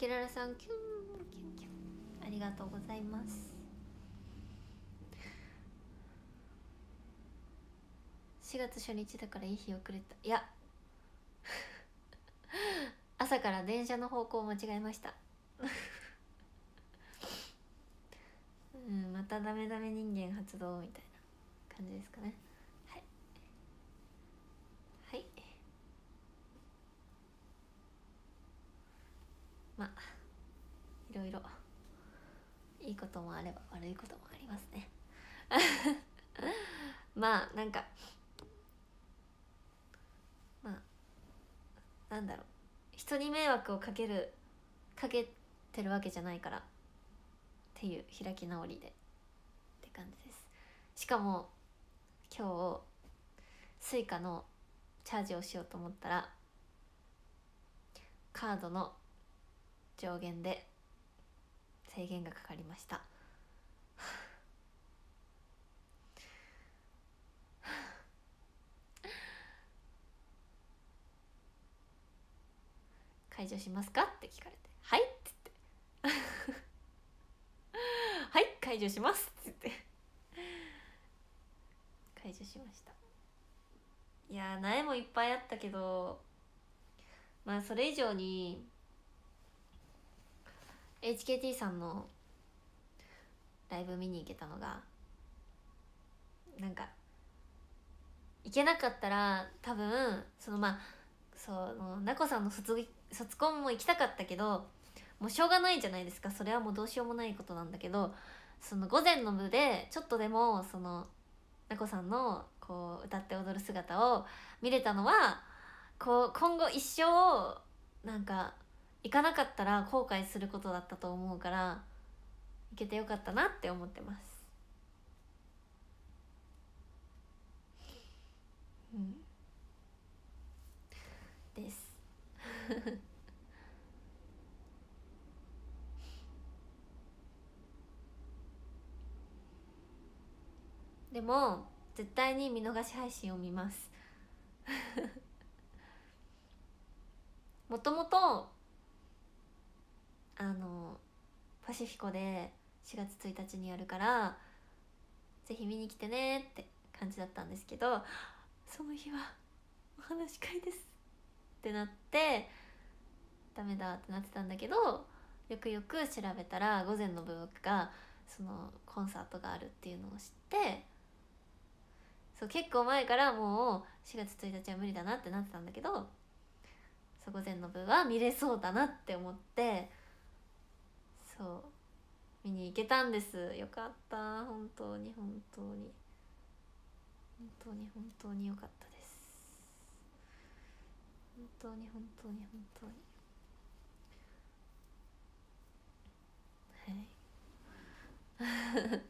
きららさんキュンキュンキュンありがとうございます。4月初日だからいい日遅れた。いや朝から電車の方向を間違えましたうんまたダメダメ人間発動みたいな感じですかね。はいはい、まあいろいろいいこともあれば悪いこともありますねまあなんかまあなんだろう、人に迷惑をかけてるわけじゃないからっていう開き直りでって感じです。しかも今日スイカのチャージをしようと思ったらカードの上限で制限がかかりました解除しますかって聞かれてはいって言ってはい解除しますって言って解除しました。いや苗もいっぱいあったけど、まあそれ以上に HKT さんのライブ見に行けたのがなんか行けなかったら多分そのまあそのなこさんの卒コンも行きたかったけどもうしょうがないじゃないですか。それはもうどうしようもないことなんだけど、その午前の部でちょっとでもそのなこさんのこう歌って踊る姿を見れたのはこう今後一生なんか行かなかったら後悔することだったと思うから行けてよかったなって思ってます。うんですでも絶対に見逃し配信を見ますもともとパシフィコで4月1日にやるからぜひ見に来てねって感じだったんですけど、その日はお話し会ですってなってダメだってなってたんだけど、よくよく調べたら午前の部がそのコンサートがあるっていうのを知って、そう結構前からもう4月1日は無理だなってなってたんだけど、そう午前の部は見れそうだなって思ってそう見に行けたんです。よかった、本当に本当に本当に本当によかったです。本当に本当に本当にはい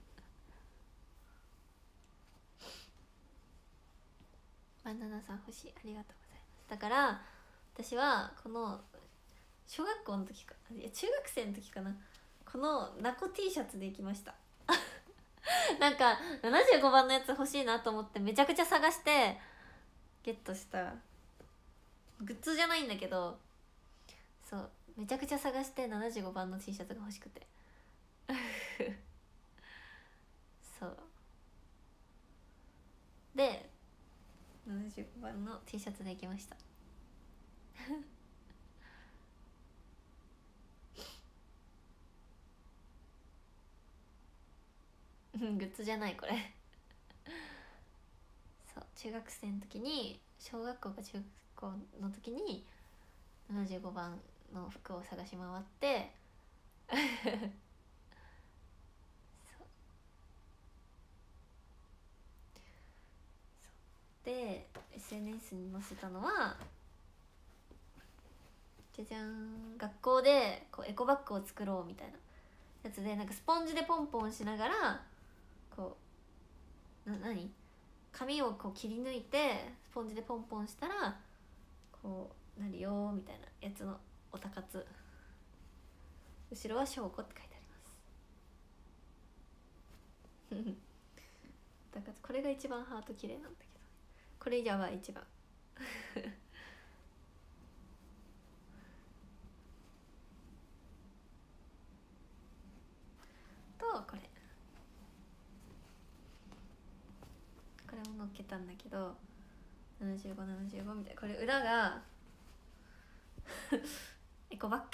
バナナさん欲しい、ありがとうございます。だから私はこの小学校の時かいや中学生の時かな、このナコ T シャツで行きましたなんか75番のやつ欲しいなと思ってめちゃくちゃ探してゲットしたグッズじゃないんだけど、そうめちゃくちゃ探して75番の T シャツが欲しくてそうで75番の T シャツで行きましたグッズじゃないこれそう中学生の時に小学校か中学校の時に75番の服を探し回ってで SNS に載せたのはじゃじゃん、学校でこうエコバッグを作ろうみたいなやつで、なんかスポンジでポンポンしながらこう何紙をこう切り抜いてスポンジでポンポンしたらこうなるよみたいなやつのおたかつ、後ろは証拠って書いてありますだからこれが一番ハート綺麗なんだけど、これやばい一番たんだけど7575みたいな、これ裏がエコバッグ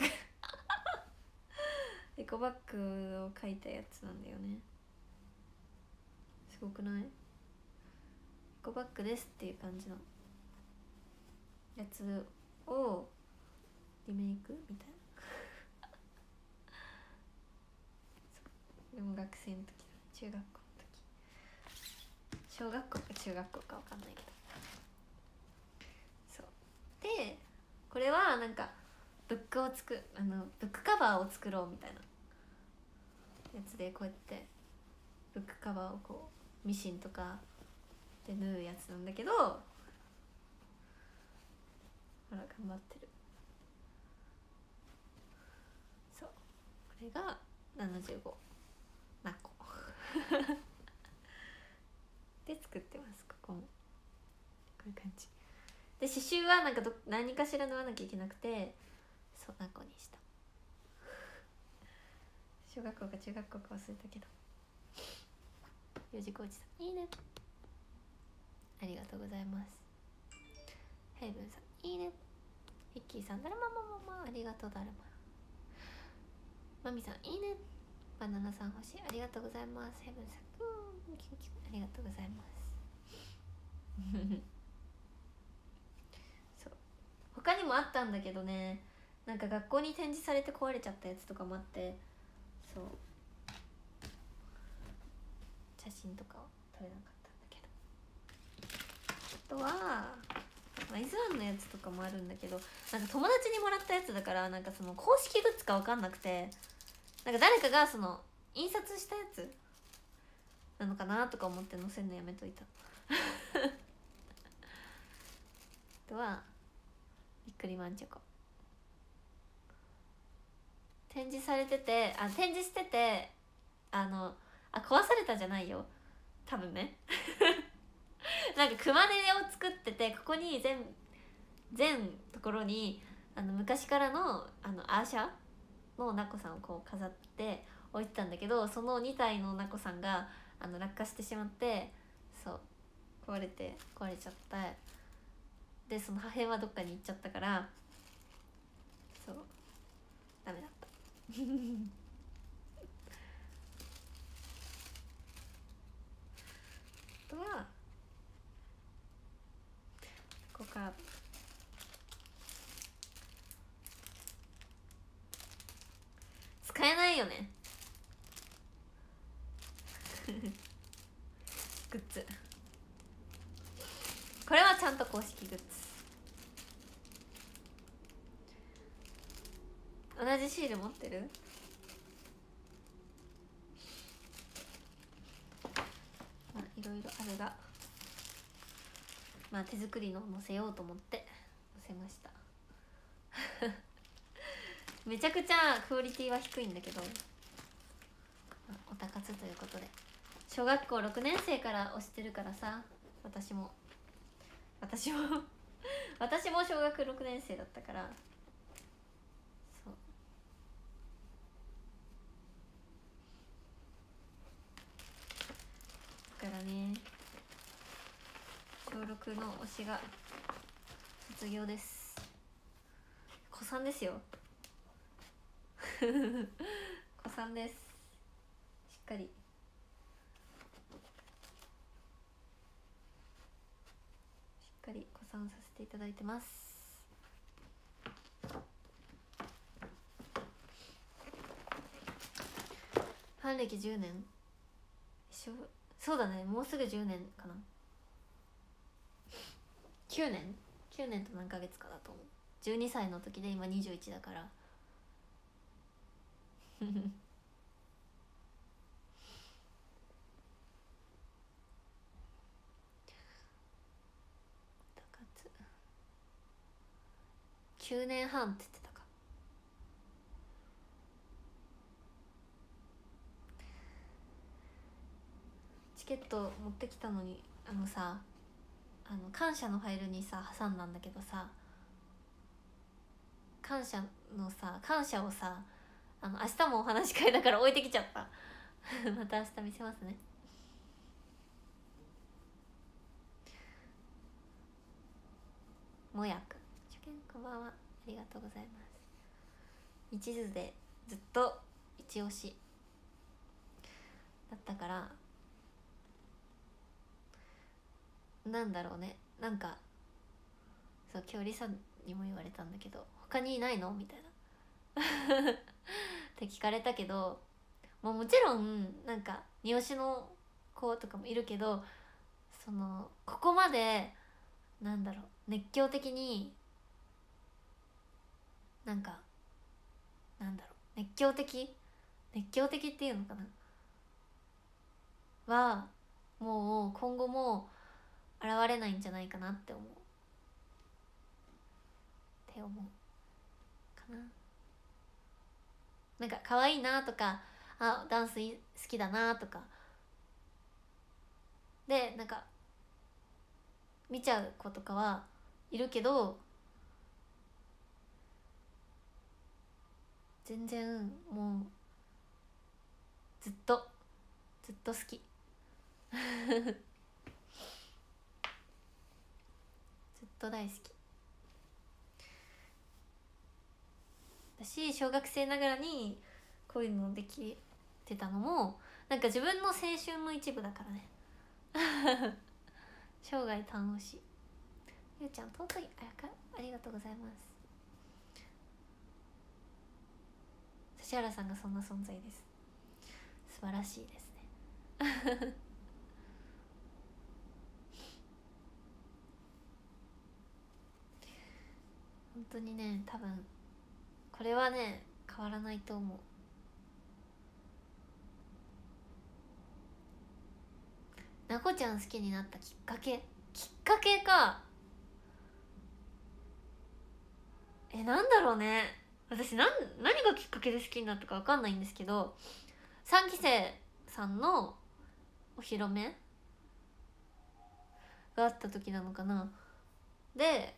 エコバッグを描いたやつなんだよね。すごくない？エコバッグですっていう感じのやつをリメイクみたいなでも学生の時だ、中学校の時、小学校か中学校か分かんないけど、そうでこれはなんかブックカバーを作ろうみたいなやつで、こうやってブックカバーをこうミシンとかで縫うやつなんだけど、ほら頑張ってる。そうこれが75ナコで作ってます。ここもこういう感じで、刺繍はなんか何かしら縫わなきゃいけなくて、そうナコにした。小学校か中学校か忘れたけど。よじこうちさんいいね、ありがとうございます。ヘイブンさんいいね、ヒッキーさんだるままありがとうだるま、マミさんいいね、バナナさん星ありがとうございます。ヘイブンさんありがとうございますそう他にもあったんだけどね、なんか学校に展示されて壊れちゃったやつとかもあって、そう写真とかを撮れなかったんだけど、あとはイズワンのやつとかもあるんだけど、なんか友達にもらったやつだから、なんかその公式グッズか分かんなくて、なんか誰かがその印刷したやつなのかなとか思って載せるのやめといたあとはびっくりマンチョコ展示されてて、展示してて、壊されたじゃないよ多分ねなんか熊手を作ってて、ここに全ところに昔からのアーシャのナコさんをこう飾って置いてたんだけど、その2体のナコさんが落下してしまって、そう壊れちゃった。でその破片はどっかに行っちゃったから、そうダメだったあとはここから使えないよねグッズ、これはちゃんと公式グッズ。同じシール持ってる？まあいろいろあるが、まあ手作りの載せようと思って載せましためちゃくちゃクオリティは低いんだけど、おたかつということで、小学校6年生から推してるからさ、私も私も小学6年生だったから、そうだからね、小6の推しが卒業です。子さんですよ子さんです。しっかり子さんさせていただいてます。ファン歴10年、そうだね、もうすぐ10年かな。9年と何ヶ月かだと思う。12歳の時で今21だから9年半って言ってたか。チケット持ってきたのにさ、感謝のファイルにさ挟んだんだけどさ、感謝をさ明日もお話し会だから置いてきちゃったまた明日見せますね。 もやくん、初見こんばんは、ありがとうございます。一途でずっと一押しだったから、なんだろうね、なんかそう今日リサにも言われたんだけど、他にいないのみたいなって聞かれたけど、もちろんなんか二押しの子とかもいるけど、そのここまでなんだろう、熱狂的になんかなんだろう、熱狂的っていうのかなはもう今後も現れないんじゃないかなって思うかな。なんか可愛いなとか、あダンス好きだなとかでなんか見ちゃう子とかはいるけど、全然もうずっと好きずっと大好きだし、小学生ながらにこういうのできてたのもなんか自分の青春の一部だからね生涯楽しい。ゆうちゃん尊いありがとうございます。指原さんがそんな存在です。素晴らしいですね本当にね、多分これはね変わらないと思う。なこちゃん好きになったきっかけか、なんだろうね。私何がきっかけで好きになったか分かんないんですけど、3期生さんのお披露目があった時なのかな。で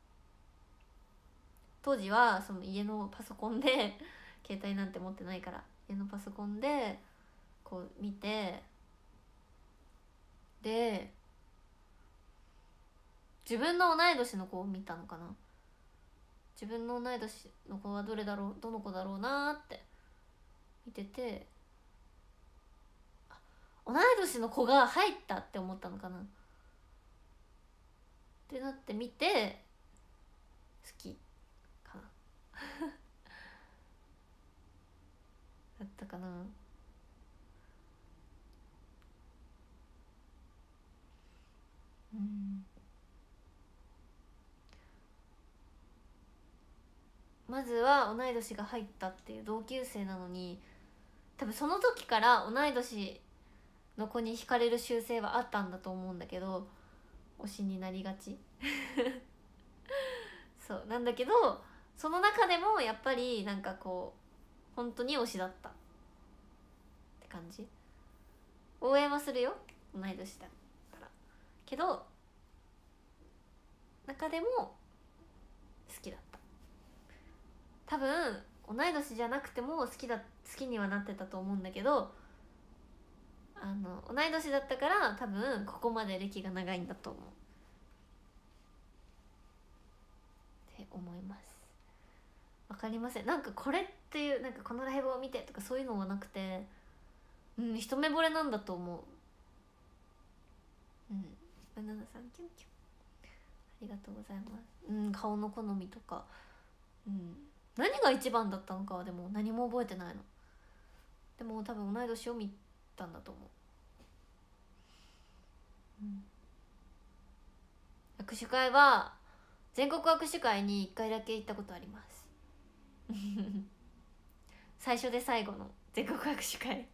当時はその家のパソコンで携帯なんて持ってないから家のパソコンでこう見て、で自分の同い年の子を見たのかな。自分の同い年の子はどの子だろうなって見てて、同い年の子が入ったって思ったのかなってなって見て好きかなだったかな。まずは同い年が入ったっていう同級生なのに、多分その時から同い年の子に惹かれる習性はあったんだと思うんだけど、推しになりがちそうなんだけど、その中でもやっぱりなんかこう本当に推しだったって感じ。応援はするよ、同い年だからけど、中でも好きだった。多分同い年じゃなくても好きにはなってたと思うんだけど、同い年だったから多分ここまで歴が長いんだと思うって思います。わかりません、なんかこれっていうなんかこのライブを見てとかそういうのはなくて、一目惚れなんだと思う。バナナさんキュンキュンありがとうございます。顔の好みとか、何が一番だったのかはでも何も覚えてないの。でも多分同い年を見たんだと思う。握手会は全国握手会に1回だけ行ったことあります最初で最後の全国握手会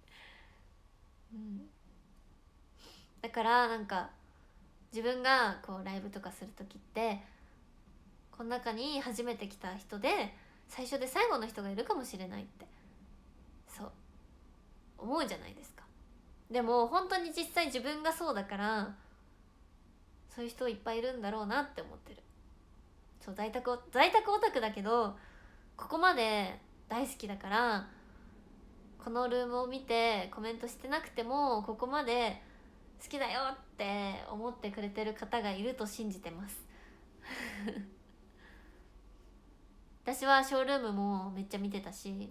だからなんか自分がこうライブとかする時って、この中に初めて来た人で最初で最後の人がいるかもしれないってそう思うじゃないですか。でも本当に実際自分がそうだから、そういう人いっぱいいるんだろうなって思ってる。そう在宅オタクだけどここまで大好きだから、このルームを見てコメントしてなくてもここまで好きだよって思ってくれてる方がいると信じてます私はショールームもめっちゃ見てたし、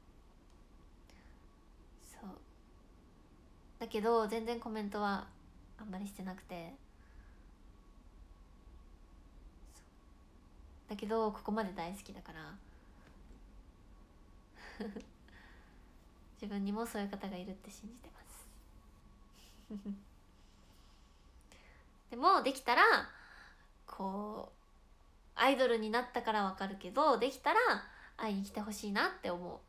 そうだけど全然コメントはあんまりしてなくて、だけどここまで大好きだから自分にもそういう方がいるって信じてますでもできたらこうアイドルになったからわかるけど、できたら会いに来てほしいなって思う。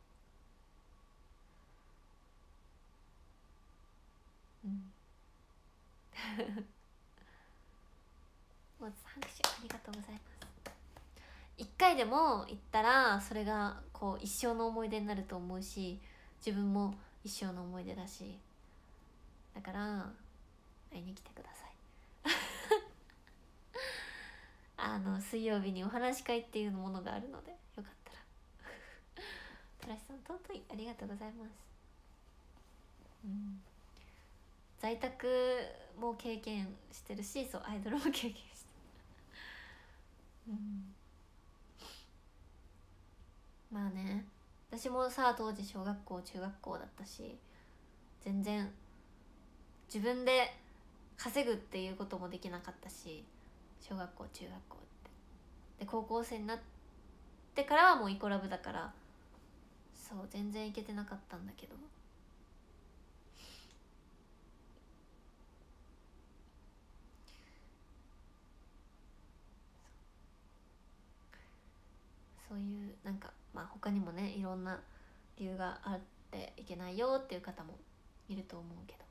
もう拍手ありがとうございます。一回でも行ったらそれがこう一生の思い出になると思うし、自分も一生の思い出だし、だから会いに来てください水曜日にお話し会っていうものがあるので、よかったらトラシさん尊いありがとうございます。在宅も経験してるし、そうアイドルも経験してまあね、私もさ当時小学校中学校だったし、全然自分で稼ぐっていうこともできなかったし、小学校中学校ってで高校生になってからはもうイコラブだから、そう全然行けてなかったんだけど、そういうなんかまあ他にもねいろんな理由があっていけないよっていう方もいると思うけど、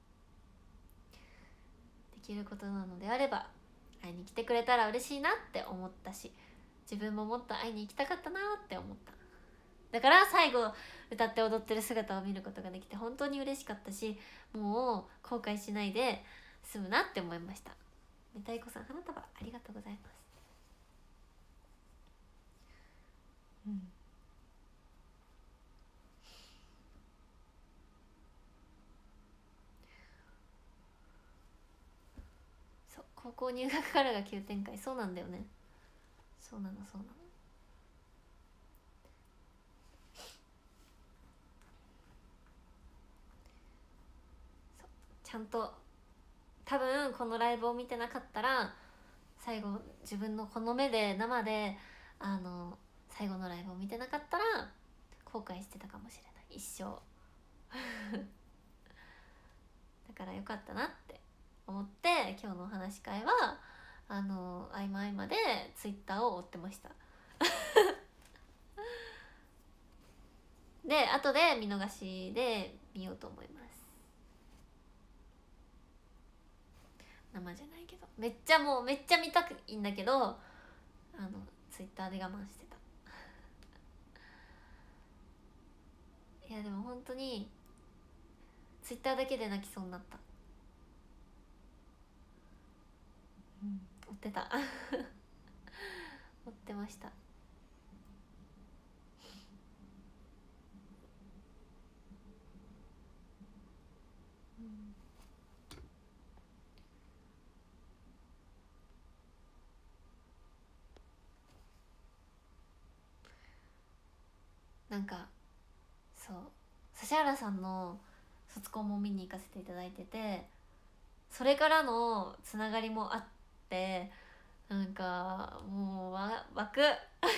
できることなのであれば会いに来てくれたら嬉しいなって思ったし、自分ももっと会いに行きたかったなって思った。だから最後歌って踊ってる姿を見ることができて本当に嬉しかったし、もう後悔しないで済むなって思いました。めたいこさん花束ありがとうございます。そう高校入学からが急展開、そうなんだよね、そうなのそうなの。そうちゃんと多分このライブを見てなかったら、最後自分のこの目で生で最後のライブを見てなかったら後悔してたかもしれない、一生だからよかったなって思って今日のお話し会は合間合間でツイッターを追ってましたで後で見逃しで見ようと思います。生じゃないけどめっちゃ見たくいいんだけどツイッターで我慢してたいやでも本当にツイッターだけで泣きそうになった。追ってた追ってました。なんかそう指原さんの卒コンも見に行かせていただいてて、それからのつながりもあって、なんかもう湧く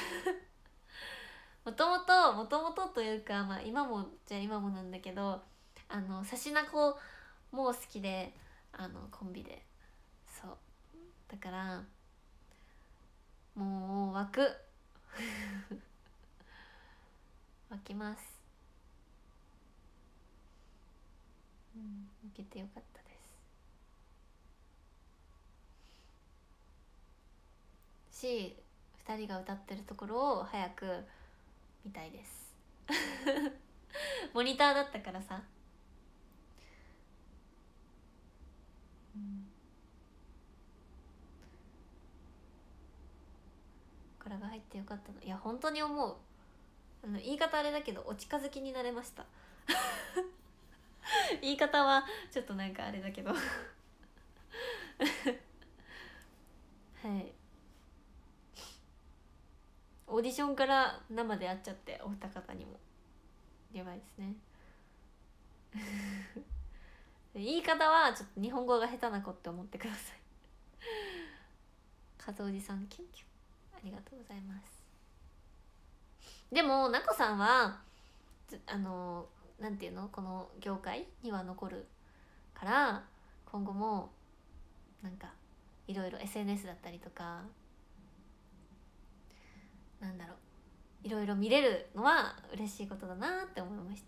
もともとというか、まあ、今もじゃあ今もなんだけど指しな子も好きでコンビで、そうだからもう湧く湧きます。受けてよかったですし、2人が歌ってるところを早く見たいですモニターだったからさ、これが入ってよかったの。いや本当に思う。言い方あれだけどお近づきになれました言い方はちょっとなんかあれだけどはいオーディションから生で会っちゃって、お二方にもやばいですね言い方はちょっと日本語が下手な子って思ってください和おじさんキュンキュンありがとうございます。でもなこさんはなんていうの、この業界には残るから今後もなんかいろいろ SNS だったりとかなんだろう、いろいろ見れるのは嬉しいことだなって思いました。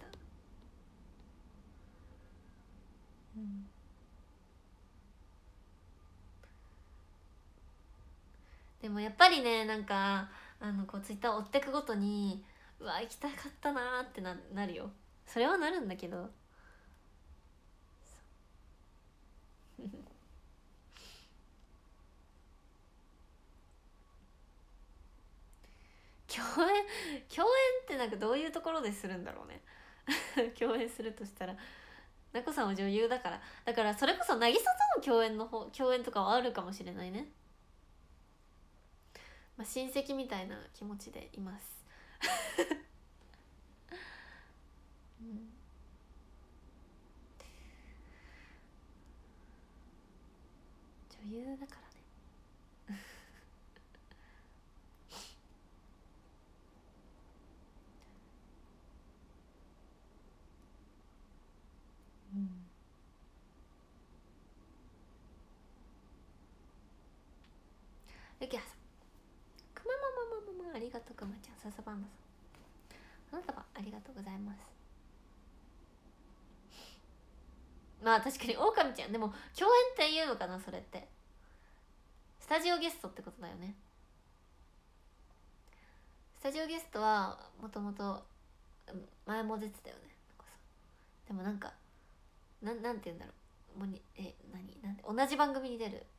うん、でもやっぱりね、なんかこうツイッターを追ってくごとにうわ行きたかったなーってなるよ。それはなるんだけど共演ってなんかどういうところでするんだろうね共演するとしたらなこさんは女優だからそれこそ渚との共演とかはあるかもしれないね。まあ、親戚みたいな気持ちでいますうん、女優だからねうんゆきはさん、くままままままありがとう。くまちゃん、笹パンダさん、あなたはありがとうございます。まあ確かにオオカミちゃんでも共演って言うのかな、それってスタジオゲストってことだよね。スタジオゲストはもともと前も出てたよね。でもなんかなんて言うんだろう、もうになんて同じ番組に出る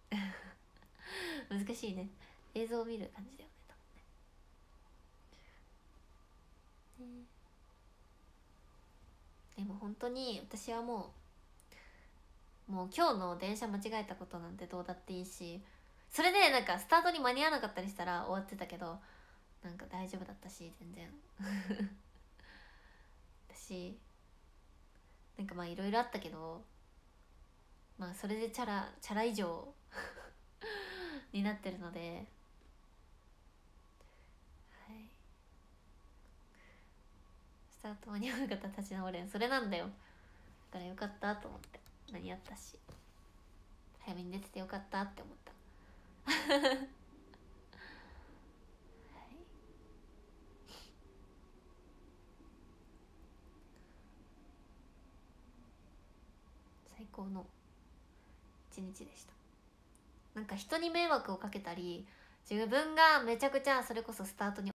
難しいね、映像を見る感じだよね多分ね。でも本当に私はもう今日の電車間違えたことなんてどうだっていいし、それでなんかスタートに間に合わなかったりしたら終わってたけど、なんか大丈夫だったし全然私なんかまあいろいろあったけど、まあそれでチャラ以上になってるので、はい、スタート間に合わなかったら立ち直れん、それなんだよ。だからよかったと思って、間に合ったし早めに出ててよかったって思ったはい、最高の一日でした。なんか人に迷惑をかけたり自分がめちゃくちゃそれこそスタートに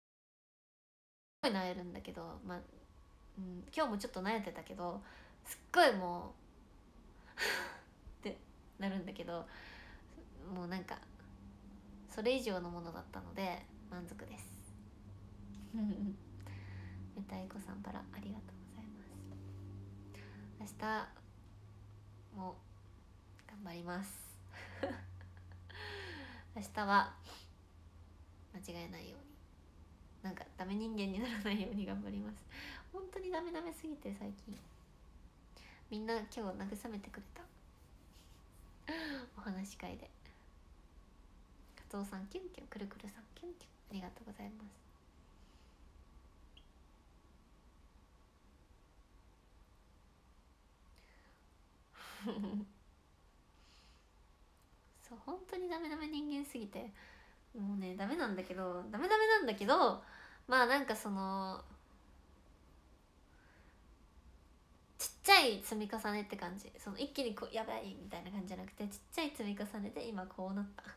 なえるんだけど、まあ、うん、今日もちょっと悩んでたけどすっごいもうってなるんだけど、もうなんかそれ以上のものだったので満足ですめたいこさんパラありがとうございます。明日も頑張ります明日は間違えないように、なんかダメ人間にならないように頑張ります。本当にダメすぎて最近みんな今日慰めてくれたお話し会で。カツオさんキュンキュン、くるくるさんキュンキュンありがとうございます。そう本当にダメ人間すぎて、もうねダメなんだけどまあなんかそのちっちゃい積み重ねって感じ、その一気にこうやばいみたいな感じじゃなくて、ちっちゃい積み重ねで今こうなった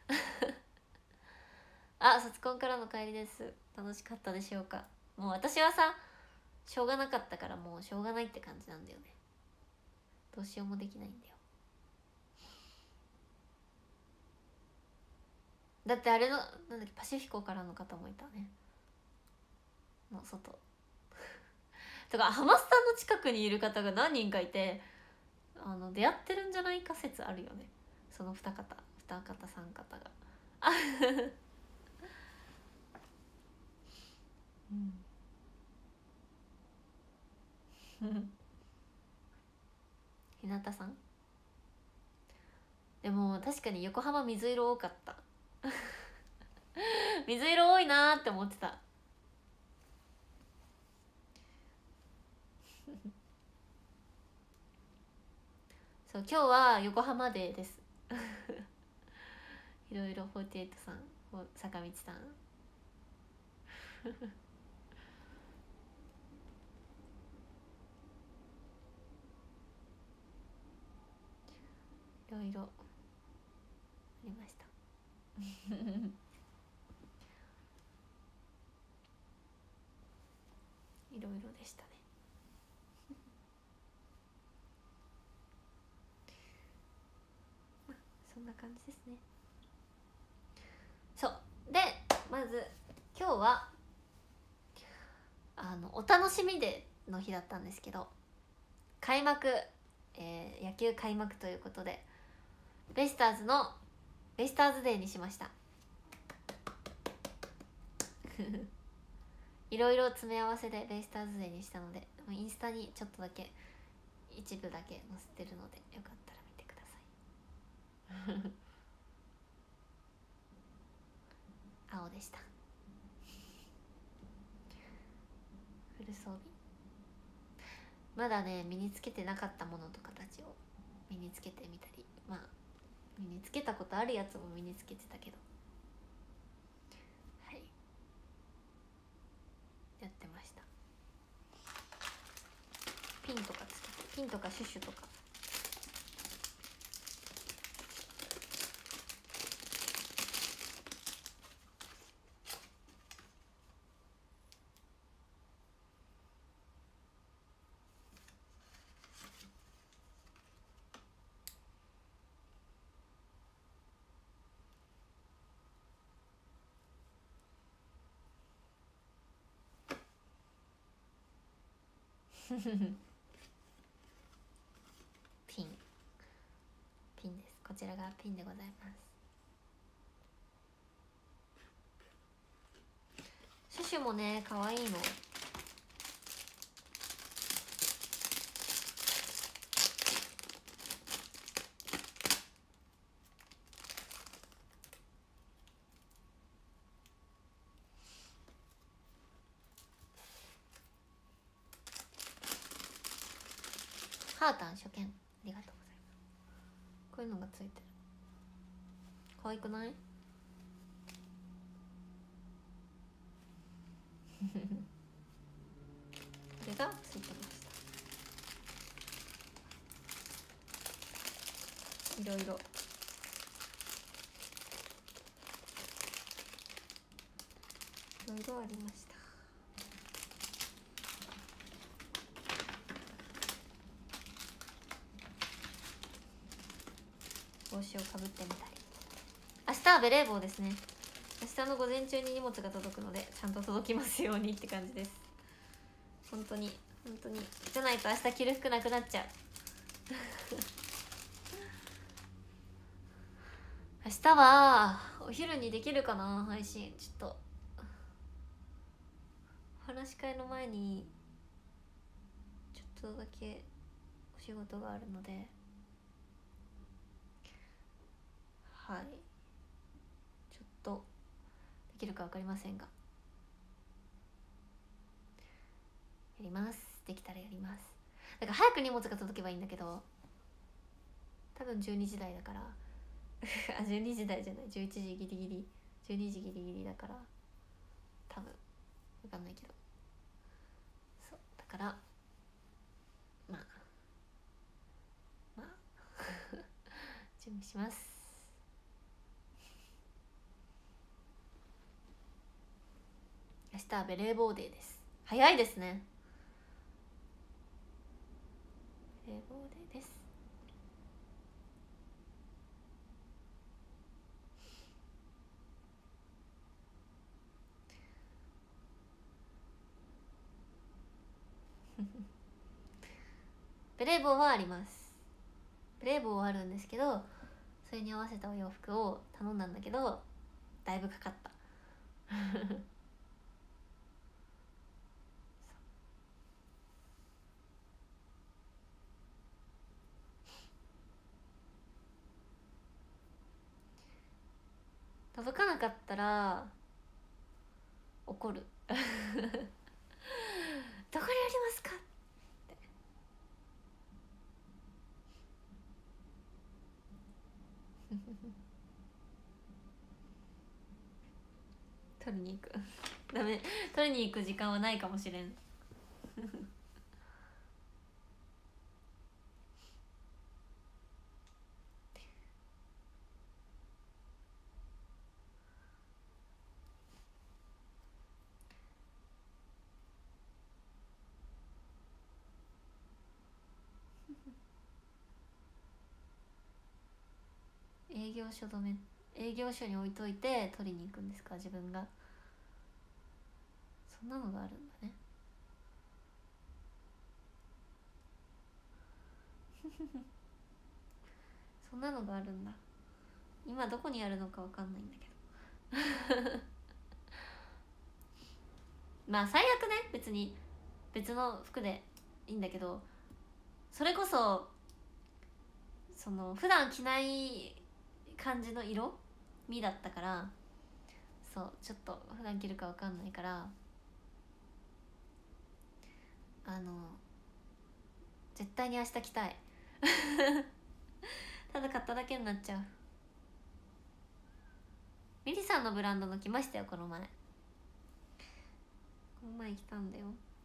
あ、卒コンからの帰りです。楽しかったでしょうか。もう私はさしょうがなかったからもうしょうがないって感じなんだよね。どうしようもできないんだよ。だってあれのなんだっけ、パシフィコからの方もいたねの外とか、ハマスタの近くにいる方が何人かいて、出会ってるんじゃないか説あるよね、その二方三方が日向さん。でも確かに横浜水色多かった水色多いなーって思ってたそう、今日は横浜デーですいろいろ48さん、坂道さんいろいろありましたいろいろでしたねまあそんな感じですね。そうで、まず今日はお楽しみデーの日だったんですけど、開幕、野球開幕ということでベイスターズデーにしましたいろいろ詰め合わせでベイスターズデーにしたので、インスタにちょっとだけ一部だけ載せてるのでよかったら見てください青でした。フル装備、まだね身につけてなかったものとかたちを身につけてみたり、まあ身につけたことあるやつも身につけてたけど、はい、やってました。ピンとかつけて、ピンとかシュシュとかピンです。こちらがピンでございます。シュシュもね可愛いの。ハータン初見ありがとうございます。こういうのがついてる。可愛くない？これがついてました。いろいろありました。帽子をかぶってみたり、明日はベレー帽ですね。明日の午前中に荷物が届くのでちゃんと届きますようにって感じです。本当にじゃないと明日着る服なくなっちゃう明日はお昼にできるかな、配信。ちょっとお話し会の前にちょっとだけお仕事があるので、はい、ちょっとできるか分かりませんがやります。できたらやります。だから早く荷物が届けばいいんだけど、多分12時台だからあ、12時台じゃない、11時ギリギリ、12時ギリギリだから多分分かんないけど、そうだからまあ準備します。明日はベレー帽デーです。早いですね。ベレー帽デーですベレー帽はあります。ベレー帽はあるんですけど、それに合わせたお洋服を頼んだんだけどだいぶかかった届かなかったら怒るどこにありますかって取りに行くダメ、取りに行く時間はないかもしれん営業所止め、営業所に置いといて取りに行くんですか、自分が。そんなのがあるんだねそんなのがあるんだ。今どこにあるのかわかんないんだけどまあ最悪ね、別に別の服でいいんだけど、それこそその普段着ない感じの色味だったから、そうちょっと普段着るかわかんないから、絶対に明日着たいただ買っただけになっちゃう。ミリさんのブランドの着ましたよ、この前着たんだよ。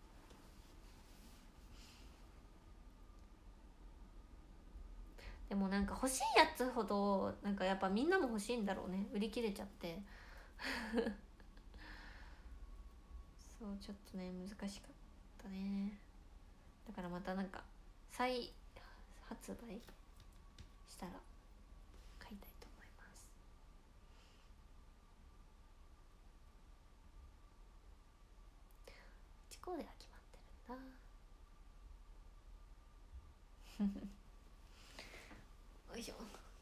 でもなんか欲しいやつほどなんかやっぱみんなも欲しいんだろうね、売り切れちゃってそうちょっとね難しかったね。だからまたなんか再発売したら買いたいと思います。1コーデは決まってるんだよいしょ。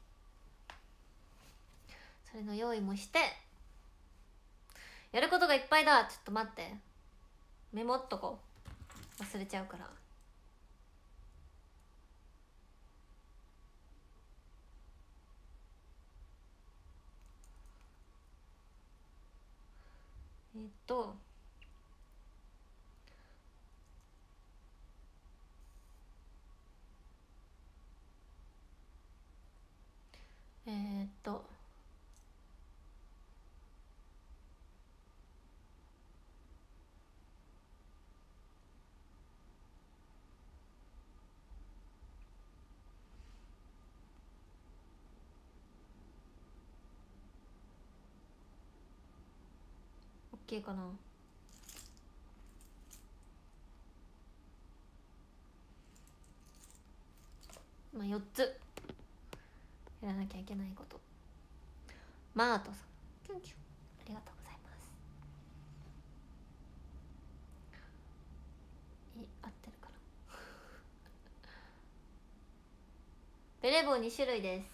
それの用意もして、やることがいっぱいだ。ちょっと待って、メモっとこう、忘れちゃうから。えっとえっとオッケーかな。まあ4つやらなきゃいけないこと。マートさんキュンキュンありがとうございます。合ってるかなベレー帽2種類です。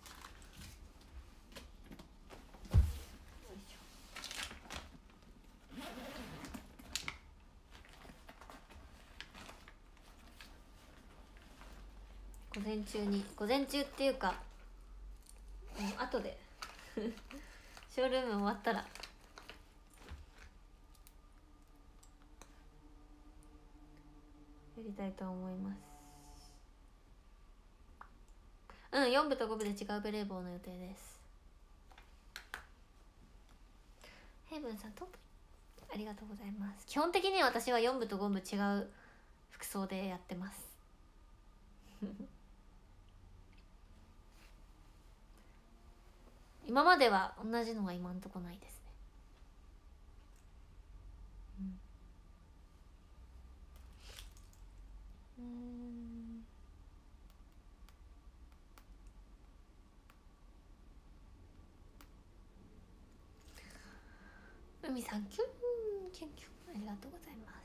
午前中に、午前中っていうか後でショールーム終わったらやりたいと思います。4部と5部で違うベレー帽の予定です。ヘイブンさんトップありがとうございます。基本的には私は4部と5部違う服装でやってます今までは同じのは今んとこないですね。海さんキュンキュンキュンありがとうございます。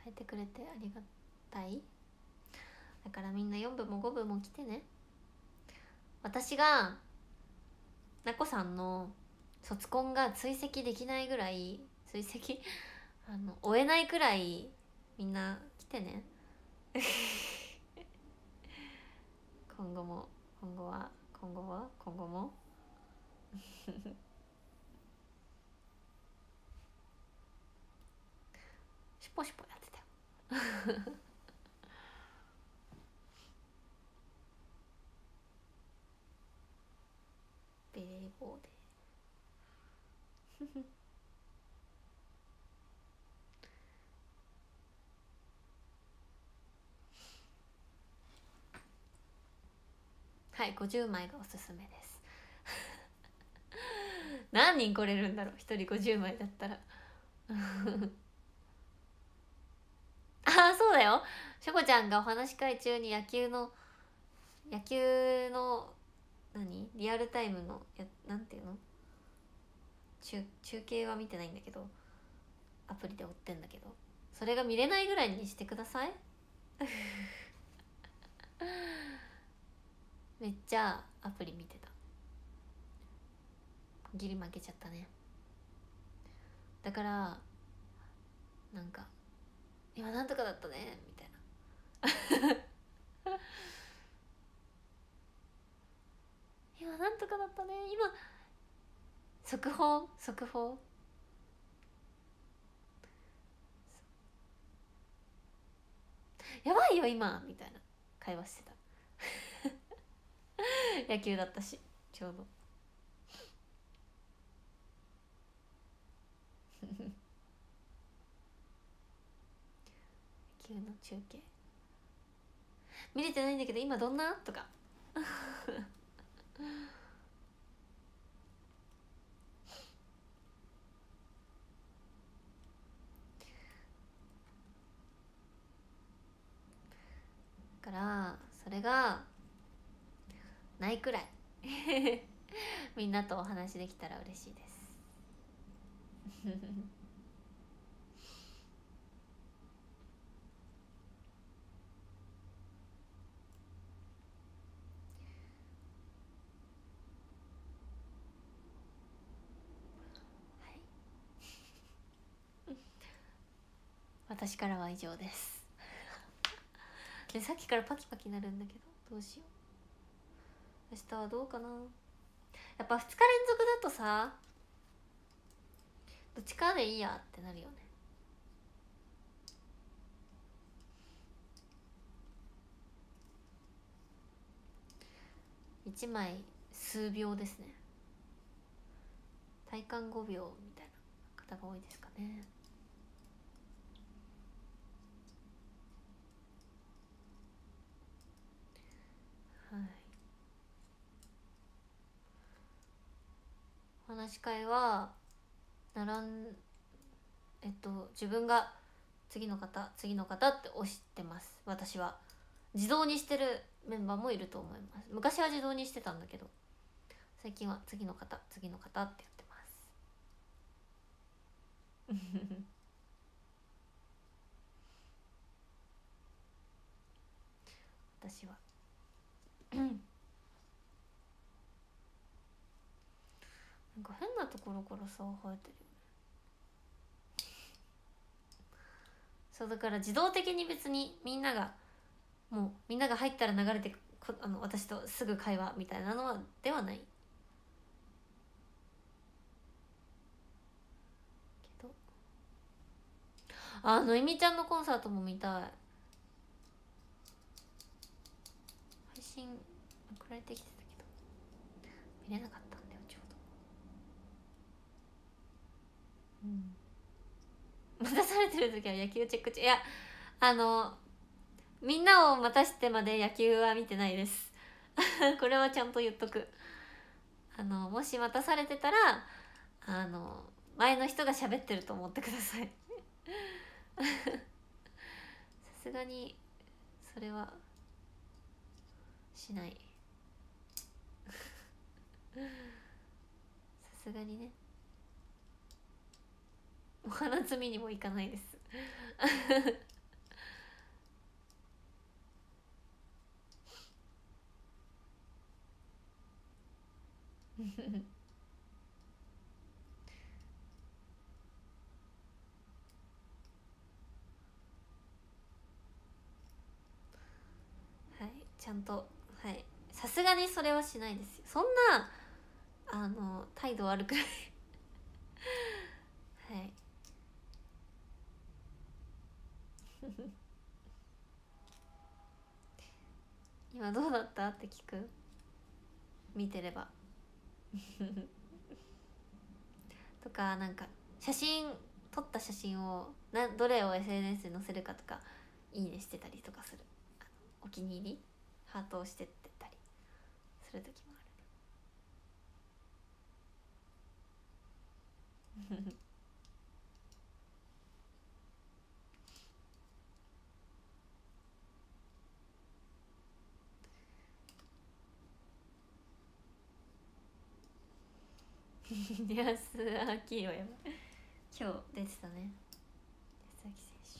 変えてくれてありがたい。だからみんな4部も5部も来てね。私がなこさんの卒コンが追跡できないぐらい、追跡追えないくらいみんな来てね。今後もシュポシュポやってたよ。ベレー帽ではい、50枚がおすすめです。何人来れるんだろう、1人50枚だったら。ああ、そうだよ、しょこちゃんがお話し会中に野球のリアルタイムのなんていうの、中継は見てないんだけど、アプリで追ってんだけど、それが見れないぐらいにしてください。めっちゃアプリ見てた。ギリ負けちゃったね。だからなんか今なんとかだったねみたいな。今なんとかだったね、今速報やばいよ今みたいな会話してた。野球だったしちょうど。野球の中継見れてないんだけど今どんなとか。だからそれがないくらいみんなとお話できたら嬉しいです。私からは以上です。でさっきからパキパキなるんだけどどうしよう。明日はどうかな。やっぱ2日連続だとさ、どっちかでいいやってなるよね。1枚数秒ですね。体感5秒みたいな方が多いですかね。はい。お話し会は自分が次の方って押してます。私は自動にしてるメンバーもいると思います。昔は自動にしてたんだけど最近は次の方ってやってます。私はなんか変なところからさ生えてるよね。そうだから自動的に別にみんなが入ったら流れて私とすぐ会話みたいなのはではないけど、のいみちゃんのコンサートも見たい。配信送られてきてたけど見れなかったんだよちょうど。待たされてる時は野球チェック中。いやみんなを待たしてまで野球は見てないです。これはちゃんと言っとく。もし待たされてたら前の人が喋ってると思ってください。さすがにそれはしない。さすがにね、お花摘みにも行かないです。 はい、ちゃんと、はい、さすがにそれはしないですよ。そんな態度悪くないはい今どうだったって聞く、見てればとか、なんか撮った写真をどれを SNS に載せるかとかいいねしてたりとかする。お気に入りハートをしてってたりする時もあるリアスアキーはやばい。今日出てたね、安崎選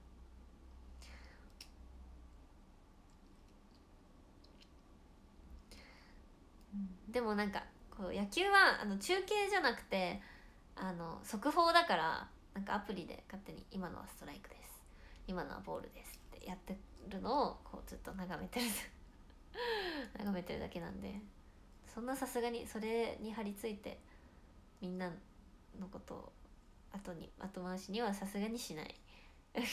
手。でもなんかこう野球は中継じゃなくて速報だから、なんかアプリで勝手に今のはストライクです、今のはボールですってやってるのをこうずっと眺めてる眺めてるだけなんで、そんなさすがにそれに張り付いてみんなのことを後回しにはさすがにしないさ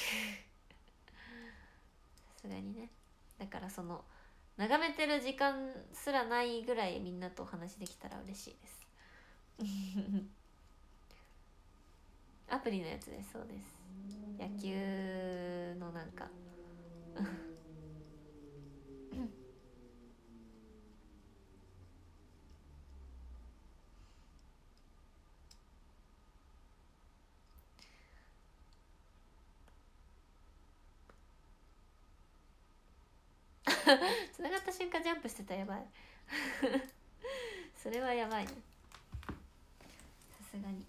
すがにね。だからその眺めてる時間すらないぐらいみんなとお話できたら嬉しいですアプリのやつです。そうです、野球のなんかつながった瞬間ジャンプしてたらやばいそれはやばいね、さすがに。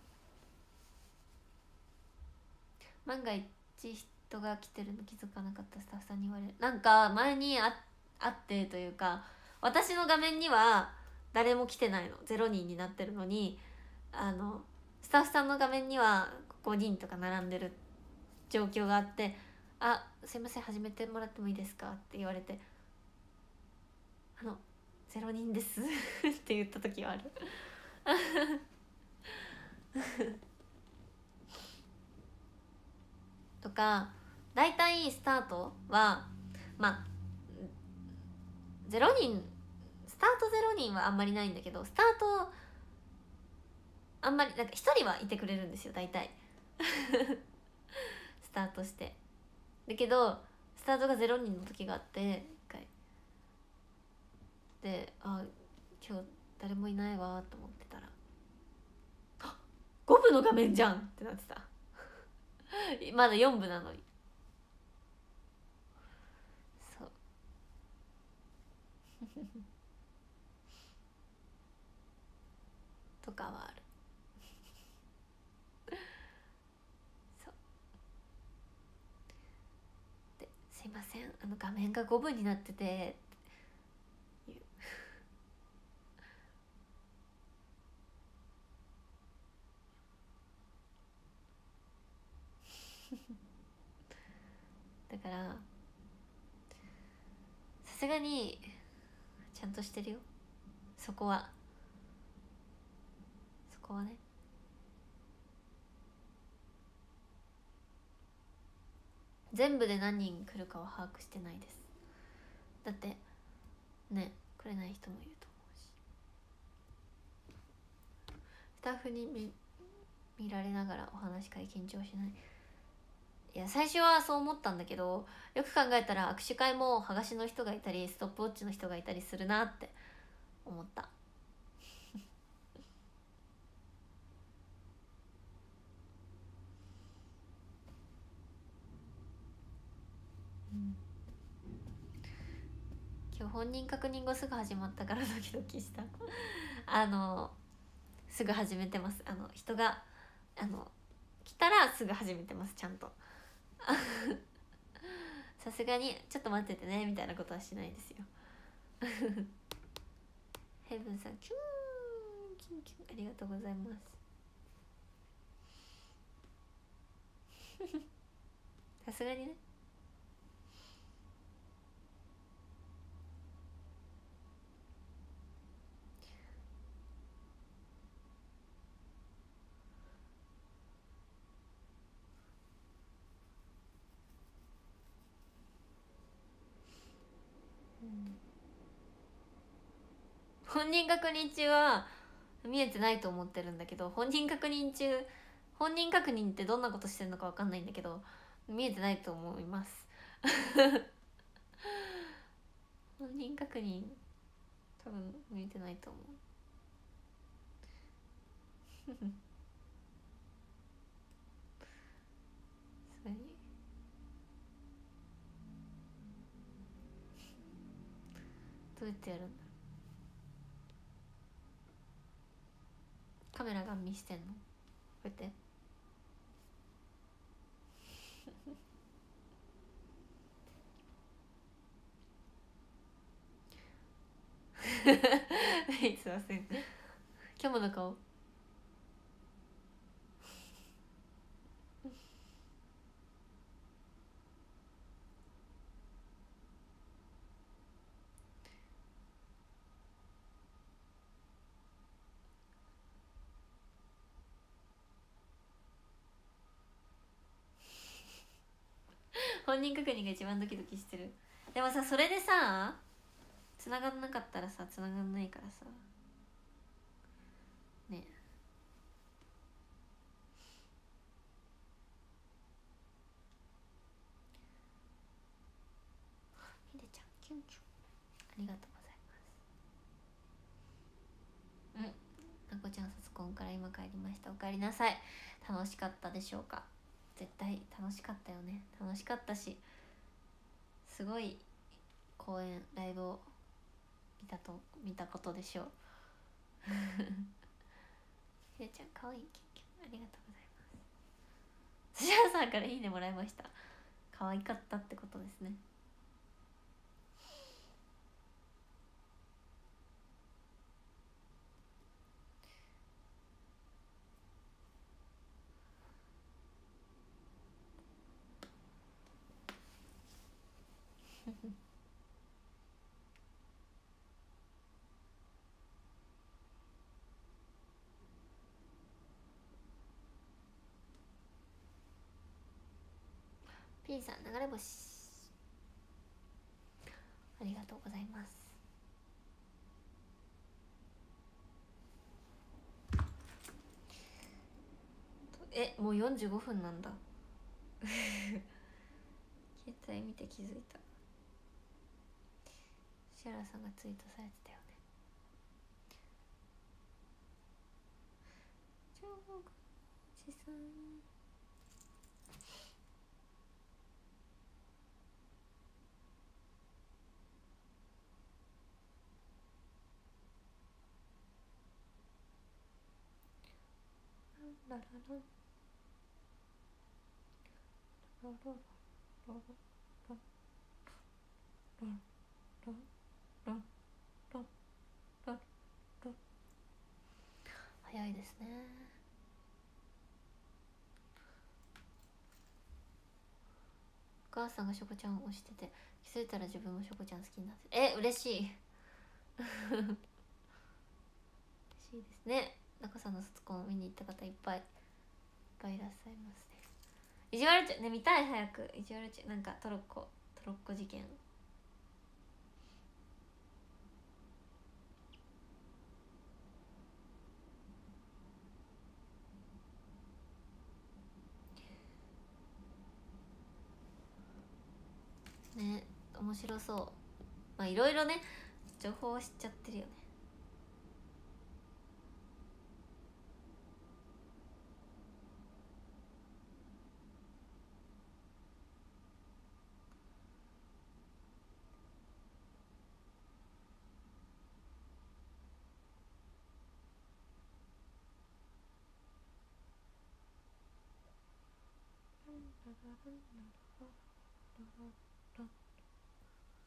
万が一人が来てるの気づかなかったスタッフさんに言われる。なんか前にあってというか、私の画面には誰も来てないの、0人になってるのにスタッフさんの画面には5人とか並んでる状況があって、あ、すいません始めてもらってもいいですかって言われて、0人ですって言った時はあるとか、だいたいスタートはまあ0人、スタート0人はあんまりないんだけど、スタートあんまりなんか1人はいてくれるんですよ大体スタートして。だけどスタートが0人の時があって、1回で、あ、今日誰もいないわと思ってたら、あ、5部の画面じゃんってなってたまだ4部なのに。そうとかはある。そうで、すいません画面が5部になっててだからさすがにちゃんとしてるよ、そこは。そこはね。全部で何人来るかは把握してないです。だってね、来れない人もいると思うし、スタッフに見られながらお話し会緊張しない。いや最初はそう思ったんだけど、よく考えたら握手会も剥がしの人がいたりストップウォッチの人がいたりするなって思った今日本人確認後すぐ始まったからドキドキしたすぐ始めてます。人が来たらすぐ始めてます、ちゃんとさすがにちょっと待っててねみたいなことはしないですよヘブンさんキューキュンキュンありがとうございますさすがにね。本人確認中は見えてないと思ってるんだけど、本人確認ってどんなことしてるのか分かんないんだけど、見えてないと思います本人確認多分見えてないと思うそれにどうやってやるんだろう。カメラガン見してんのこうやってすいません今日もの顔本人確認が一番ドキドキしてる。でもさ、それでさ繋がんなかったらさ、繋がんないからさね。ひでちゃんキュンキュンありがとうございます。なこちゃん卒コンから今帰りました。お帰りなさい。楽しかったでしょうか。絶対楽しかったよね。楽しかったし、すごい公演ライブを見たことでしょうひでちゃんかわいいキュンキュンありがとうございます。スシャさんからいいねもらいました。可愛かったってことですねP さん流れ星ありがとうございます。もう45分なんだ携帯見て気づいた。シャラさんがツイートされてたよね。中国おじさんラララララララララララ早いですね。お母さんがしょこちゃんを推してて気づいたら自分もしょこちゃん好きになって嬉しい嬉しいですね。中さんの卒コンを見に行った方いっぱいいらっしゃいますね。意地悪ちゃんね見たい早く。意地悪ちゃんなんかトロッコ事件ね、面白そう。まあいろいろね情報を知っちゃってるよね。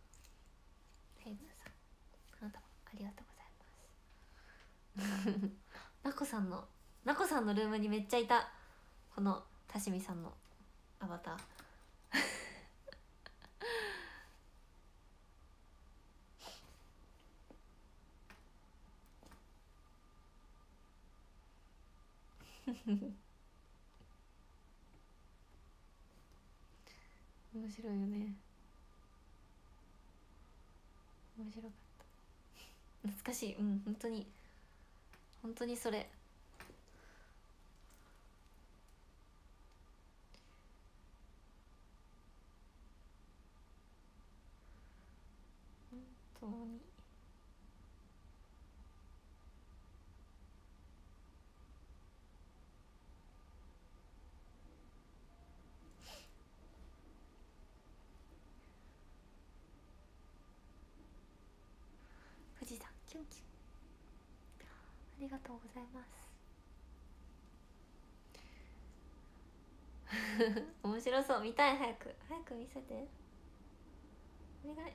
ヘイブンさんあなたもありがとうございますさんのルームにめっちゃいた、このたしみさんのアバター面白いよね。面白かった。懐かしい。うん、本当にそれ。本当に富士山キュンキュン、ありがとうございます面白そう、見たい。早く見せて、お願い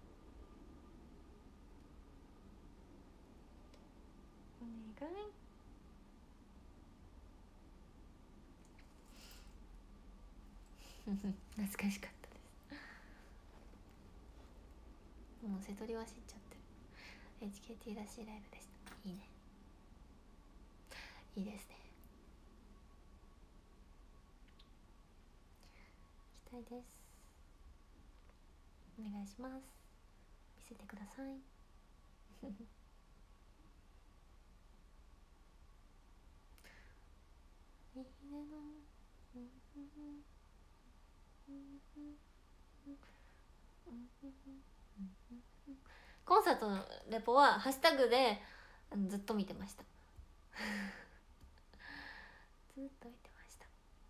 お願い。懐かしかったです。もう瀬戸りは知っちゃってる。 HKT らしいライブでした。いいね、いいですね。期待です。お願いします。見せてくださいいいねのコンサートのレポはハッシュタグでずっと見てましたずっと見てました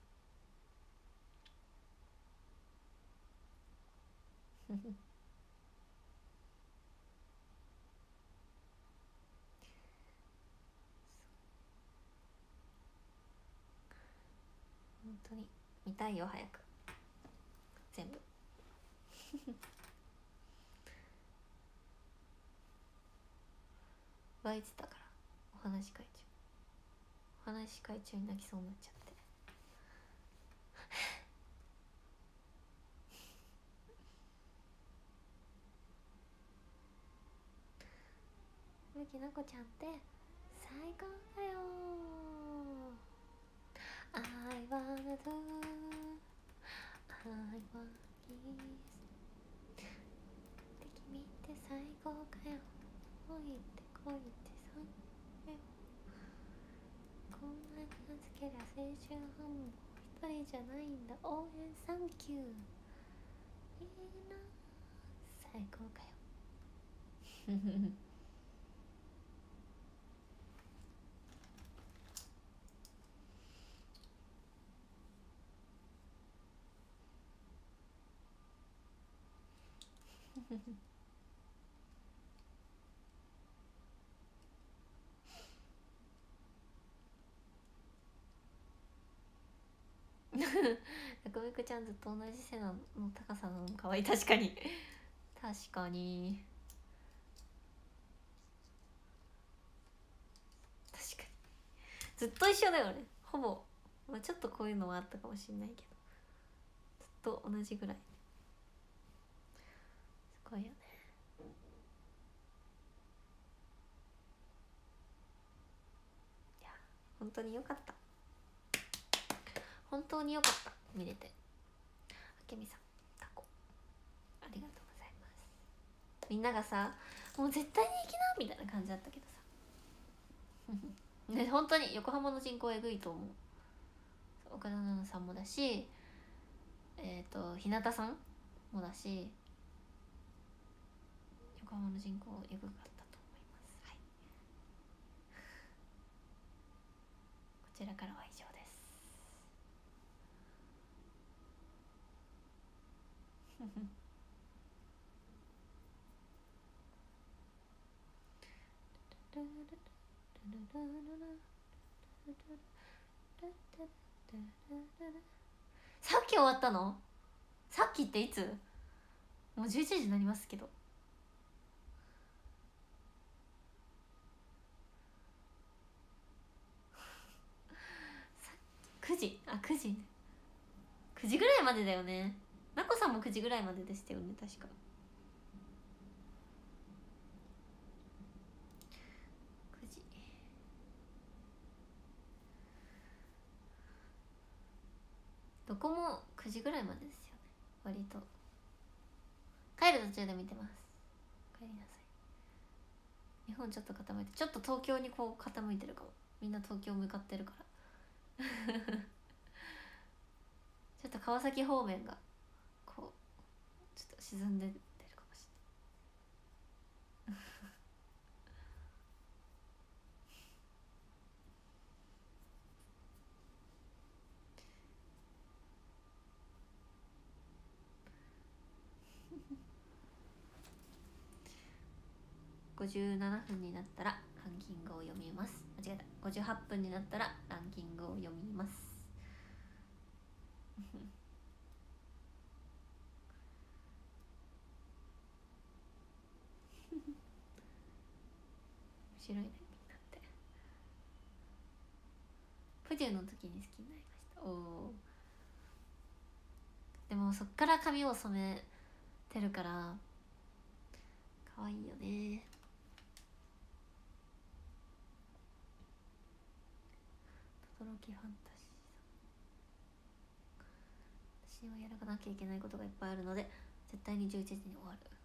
本当に見たいよ、早く全部湧いてたから、お話し会中に泣きそうになっちゃってむきなこちゃんって最高だよ。 I wanna do I want kiss って君って最高かよ、恋って最高よ、こんなに名付けりゃ青春半分一人じゃないんだ、応援サンキュー、いいな最高かよやくみくちゃんずっと同じ背の高さなのかわいい。確かに確かにずっと一緒だよね、ほぼ。まあ、ちょっとこういうのはあったかもしれないけどずっと同じぐらい。すごいよね。いや本当によかった、本当によかった、見れて。あけみさんタコありがとうございます。みんながさもう絶対に行きなみたいな感じだったけどさね、本当に横浜の人口えぐいと思う。岡田奈々さんもだし、日向さんもだし、横浜の人口えぐかったと思います。はい、こちらからは以上です。さっき終わったの？さっきっていつ？もう11時になりますけど。 時、あ、9時ね。9時ぐらいまでだよね。なこさんも9時ぐらいまででしたよね、確か。9時。どこも9時ぐらいまでですよね、割と。帰る途中で見てます。帰りなさい。日本ちょっと傾いて、ちょっと東京にこう傾いてるかも。みんな東京向かってるからちょっと川崎方面がこうちょっと沈んでってるかもしれない57分になったらランキングを読みます。間違えた。58分になったらランキングを読みます面白いね、みんなって。プデューの時に好きになりました。おお。でもそっから髪を染めてるから可愛いよね。轟ファンタジーさん、私はやらなきゃいけないことがいっぱいあるので絶対に11時に終わる絶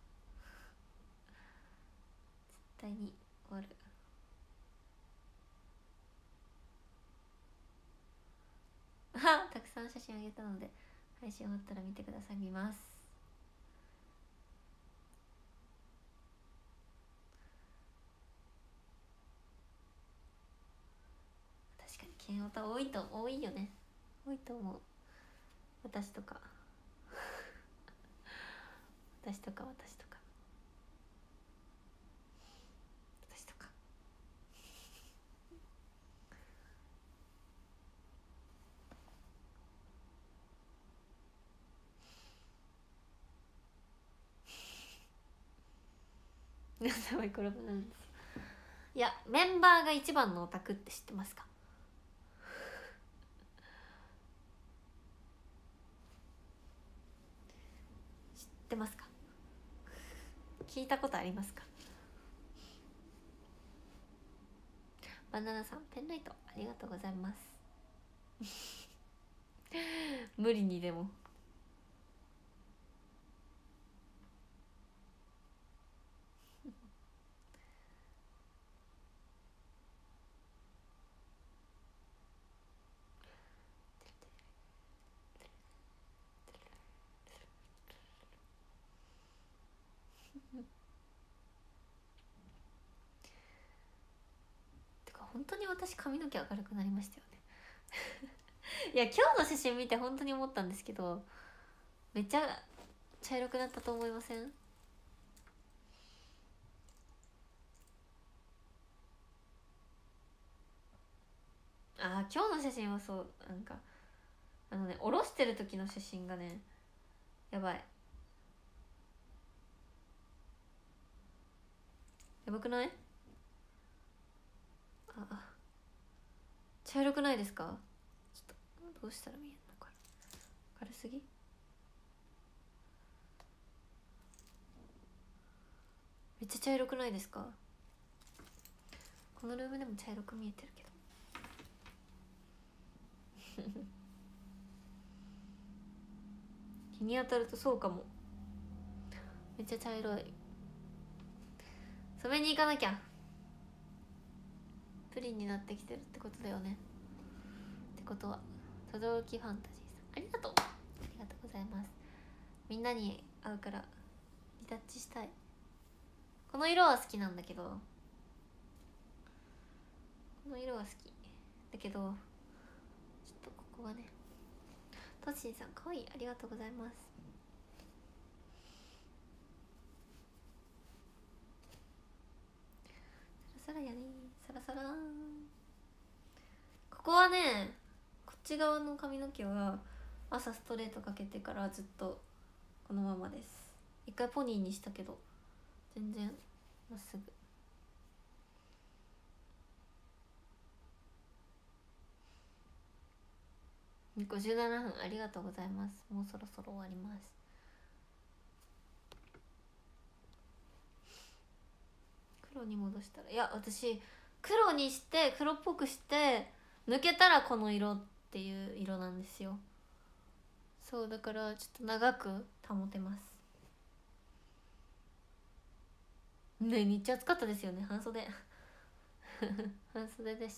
対に終わる。あ、たくさん写真あげたので配信終わったら見てください。見ます。確かにケンオタ多いよね。多いと思う。私とか私とか私とか私とか皆さんはこれなんです。いや、メンバーが一番のオタクって知ってますか？知ってますか？聞いたことありますか？バナナさん、ペンライトありがとうございます無理にでもてか本当に私髪の毛明るくなりましたよねいや、今日の写真見て本当に思ったんですけど、めっちゃ茶色くなったと思いません？あー、今日の写真はそう、なんか下ろしてる時の写真がね、やばい。やばくない？あ、茶色くないですか？ちょっとどうしたら見えるのかな。明るすぎ？めっちゃ茶色くないですか？このルームでも茶色く見えてるけど日に当たるとそうかも。めっちゃ茶色い。染めに行かなきゃ。プリンになってきてるってことだよね。ってことは轟ファンタジーさん、ありがとう。ありがとうございます。みんなに会うからリタッチしたい。この色は好きなんだけど、この色は好きだけど、ちょっとここがね。トッシーさんかわいい、ありがとうございます。サラサラやね、サラサラー。ここはね、こっち側の髪の毛は朝ストレートかけてからずっとこのままです。一回ポニーにしたけど全然まっすぐ。 57分ありがとうございます。もうそろそろ終わります。黒に戻したら、いや私黒にして黒っぽくして抜けたらこの色っていう色なんですよ。そうだからちょっと長く保てますね。日中暑かったですよね。半袖半袖でした。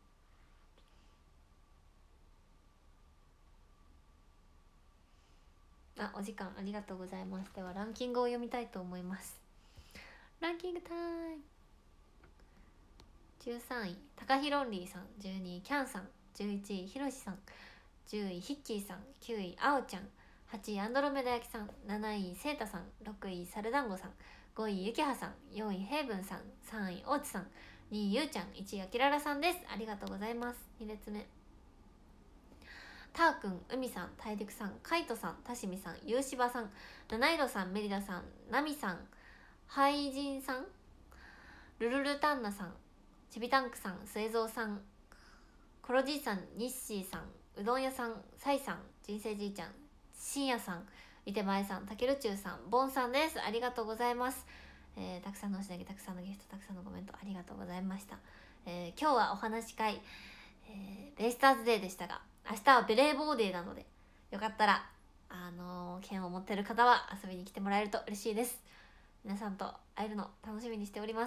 あ、お時間ありがとうございます。ではランキングを読みたいと思います。ランキングタイム。13位高ひろんりーさん、12位キャンさん、11位ひろしさん、10位ヒッキーさん、9位あおちゃん、8位アンドロメダ焼きさん、7位せいたさん、6位サルダンゴさん、5位ゆきはさん、4位ヘイブンさん、3位おうちさん、2位ゆうちゃん、1位あきららさんです。ありがとうございます。2列目たーくん、うみさん、大陸さん、かいとさん、たしみさん、ゆうしばさん、七色さん、メリダさん、なみさん、ハイジンさん、ルルルタンナさん、ちびタンクさん、末蔵さん、コロじいさん、ニッシーさん、うどん屋さん、サイさん、人生じいちゃん、しんやさん、いてまえさん、たけるちゅうさん、ボンさんです。ありがとうございます。たくさんのおしなげ、たくさんのゲスト、たくさんのコメントありがとうございました。今日はお話し会、ベイスターズデーでしたが、明日はベレーボーデーなので、よかったら剣を持ってる方は遊びに来てもらえると嬉しいです。皆さんと会えるの楽しみにしております。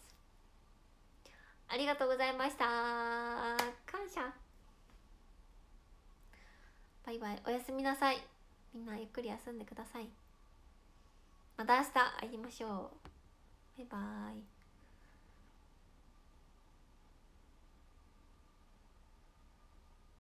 ありがとうございました。感謝。バイバイ。おやすみなさい。みんなゆっくり休んでください。また明日会いましょう。バイバイ。